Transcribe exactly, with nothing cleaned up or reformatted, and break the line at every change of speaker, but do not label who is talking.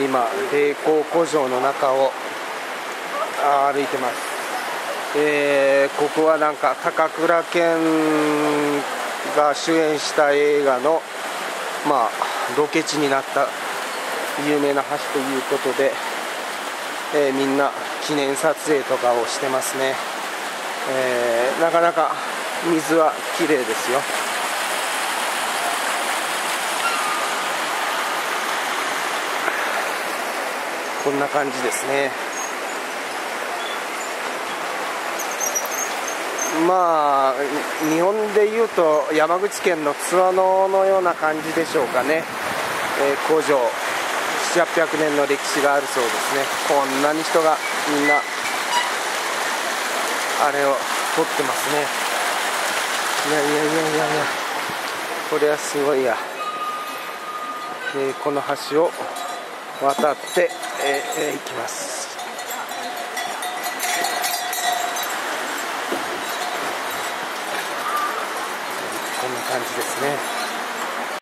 今霊光古城の中を歩いてます。えー、ここはなんか高倉健が主演した映画の、まあ、ロケ地になった有名な橋ということで、えー、みんな記念撮影とかをしてますね。えー、なかなか水は綺麗ですよ。こんな感じですね。まあ日本でいうと山口県の津和野のような感じでしょうかね。えー、古城ななひゃく、はっぴゃくねんの歴史があるそうですね。こんなに人がみんなあれを撮ってますね。いやいやいやいやいや、これはすごいや。えー、この橋を渡って、えーえー、行きます。こんな感じですね。